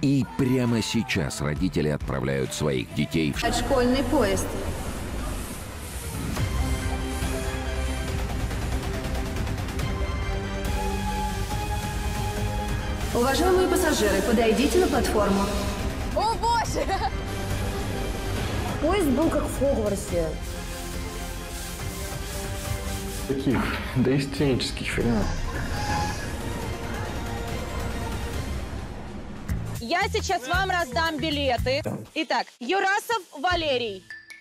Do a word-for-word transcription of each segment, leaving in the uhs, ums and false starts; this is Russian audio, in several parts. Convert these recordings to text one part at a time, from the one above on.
И прямо сейчас родители отправляют своих детей в школьный поезд. Уважаемые пассажиры, подойдите на платформу. О, боже! Поезд был как в Хогвартсе. Таких доисторических фильмов. Я сейчас вам раздам билеты. Итак, Юрасов Валерий.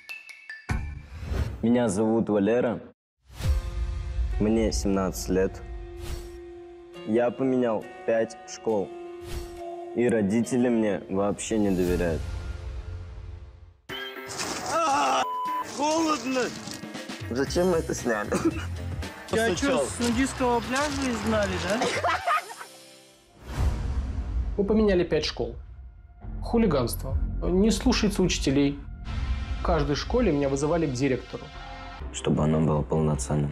Меня зовут Валера. Мне семнадцать лет. Я поменял пять школ. И родители мне вообще не доверяют. А, холодно! Зачем мы это сняли? Я что, с нудистского пляжа изгнали, да? Мы поменяли пять школ. Хулиганство. Не слушается учителей. В каждой школе меня вызывали к директору. Чтобы оно было полноценным.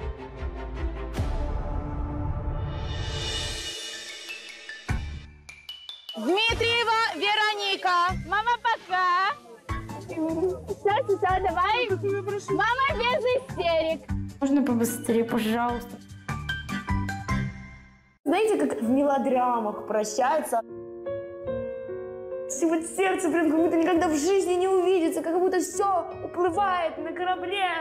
Дмитриева Вероника. Мама, пока. Все, все, давай. Мама, без истерик. Можно побыстрее, пожалуйста. Знаете, как в мелодрамах прощаются? И вот сердце прям как будто никогда в жизни не увидится, как будто все уплывает на корабле.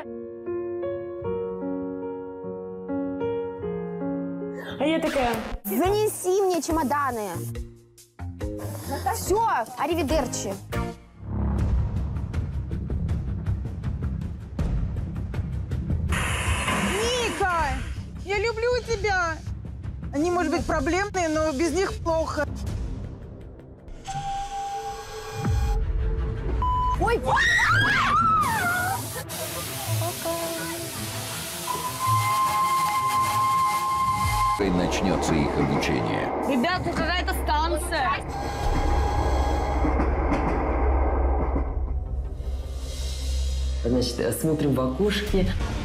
А я такая: занеси мне чемоданы. Все, аривидерчи. Ника, я люблю тебя. Они, может быть, проблемные, но без них плохо. Ой! И начнется их обучение. Ребят, тут какая-то станция. Значит, смотрим в окошке.